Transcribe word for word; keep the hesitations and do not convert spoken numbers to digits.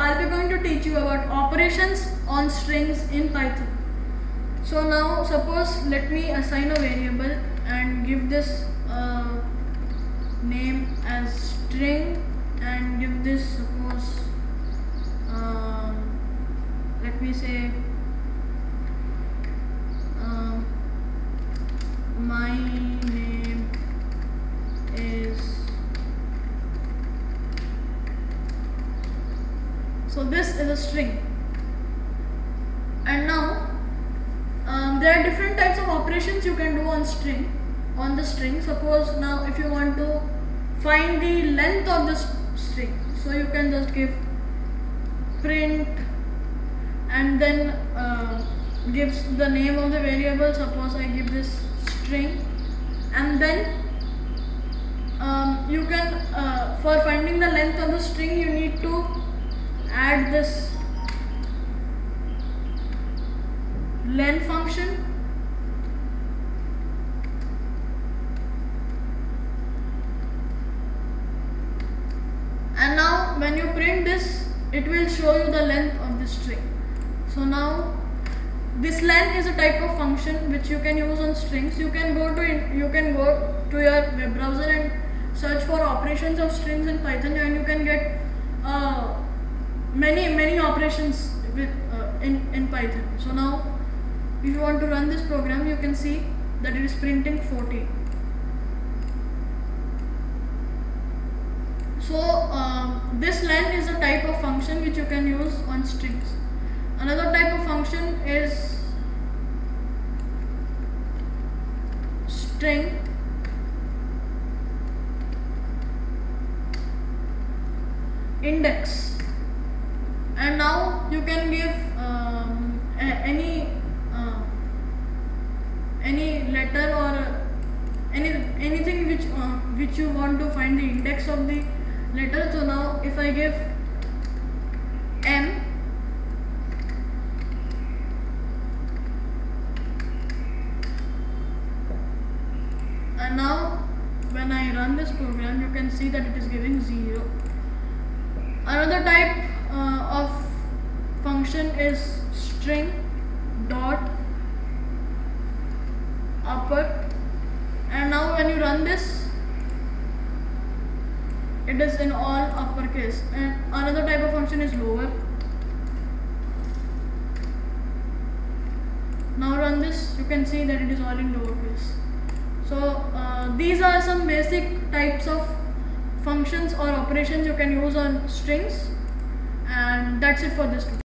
I'll be going to teach you about operations on strings in Python. So now suppose let me assign a variable and give this uh, name as string and give this suppose um, let me say um, my name is, so this is a string. And now um, there are different types of operations you can do on string on the string. Suppose now if you want to find the length of the string, so you can just give print and then uh, gives the name of the variable. Suppose I give this string, and then um, you can uh, for finding the length of the string you need to add this len function, and now when you print this it will show you the length of the string. So now this len is a type of function which you can use on strings. You can go to you can go to your web browser and search for operations of strings in Python, and you can get uh, many many operations with uh, in in Python. So now if you want to run this program, you can see that it is printing fourteen. So um, this len is a type of function which you can use on strings. Another type of function is string index, and now you can give um, any uh, any letter or any anything which uh, which you want to find the index of the letter. So now if I give M, and now when I run this program you can see that it is giving zero. Another type uh, of function is string dot upper, and now when you run this it is in all uppercase. And another type of function is lower. Now run this, you can see that it is all in lowercase. So uh, these are some basic types of functions or operations you can use on strings, and that's it for this tutorial.